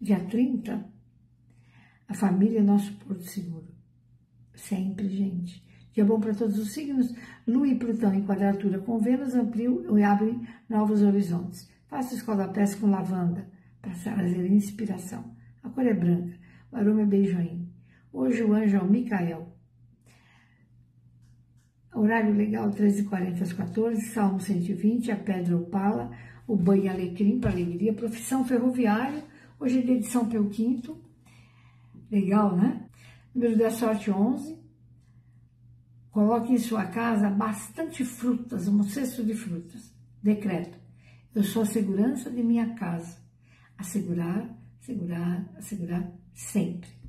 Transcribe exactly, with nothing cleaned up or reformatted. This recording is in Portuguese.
Dia trinta, a família é nosso porto seguro. Sempre, gente. Dia bom para todos os signos. Lua e Plutão em quadratura com Vênus ampliam e abrem novos horizontes. Faça escola-pés com lavanda para trazer inspiração. A cor é branca. O aroma é beijoim. Hoje o anjo é o Micael. Horário legal, treze e quarenta às quatorze, Salmo cento e vinte, a pedra opala, o banho alecrim para alegria, profissão ferroviário, hoje é dia de São Pio quinto, legal, né? Número da sorte, onze, coloque em sua casa bastante frutas, um cesto de frutas, decreto, eu sou a segurança de minha casa, assegurar, assegurar, assegurar sempre.